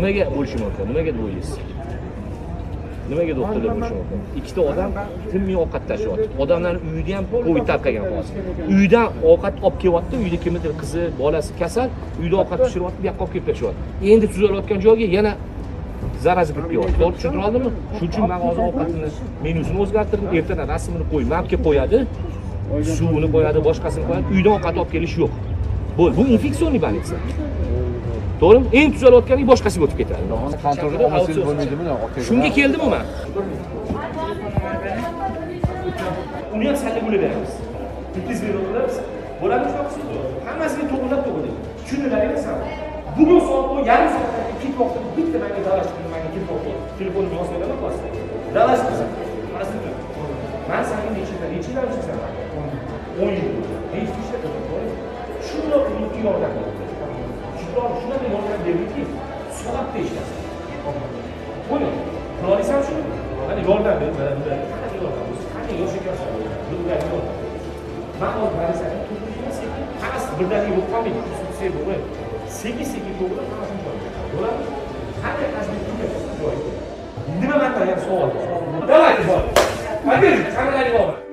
Nimaga bo'lishi mumkin? Nimaga deb o'ylaysiz? Nimaga doktorlar bo'lishi mumkin? Ikkita odam tinmay ovqat tashyapti. Odamlarning uyida ham Covid tarqagan hozir. Uydan ovqat olib kelyapti, uyda kimnidir qizi, bolasi kasal, uyda ovqat pishiryapti, bu yoqqa olib kelib tashyapti. Endi tuzalayotgan joyga yana zarazi kirib kelyapti. To'g'ri tushuntira oldimmi? Shuning uchun men hozir ovqatini menusini o'zgartirdim, ertadan rasmini qo'ymabki qo'yadi. Suvini qo'yadi, boshqasini qo'yadi. Uydan ovqat olib kelish yo'q. Bu infeksionniy bolnitsa. To'g'rimi? Eng tuzalayotganiga boshqasiga o'tib ketadi. Kontrolda olmasangiz bo'lmaydimi? Shunga keldim men. Uni ham salla bo'lib beramiz. Bitta zirog'lar bo'ladi shunaqa. Hammasiga to'g'rilab to'g'rilaydi. Tushundilaringmi san? Bugun soat yarim soatda ikki vaqtda bitta menga dalashtirib menga telefon telefonimni yozib beraman qo'yasiz. Dalashtirsan. Qarasizmi? Men senga necha yildan chiqsan? 10 yil. Hech ish qilmadim. Shundoq qilib yordam berdi. Shunaqa yordam berdiki, soatda ishlasin. Qo'ying. Qilaolsam shuni. Mana yordam berib beradi. Qanaqa yordam bo'lsa, qanday yoshga kirsa, bunday yordam. Men hozir barisan, qarasiz birdaniga bo'lib qolmaydi. Sekin bo'lib, sekin to'g'ri hammasi bo'ladi. Qanday qasdni qilib joy. Nima maqtayapsiz savol? Davay bor. Hadi, qanday bo'ladi?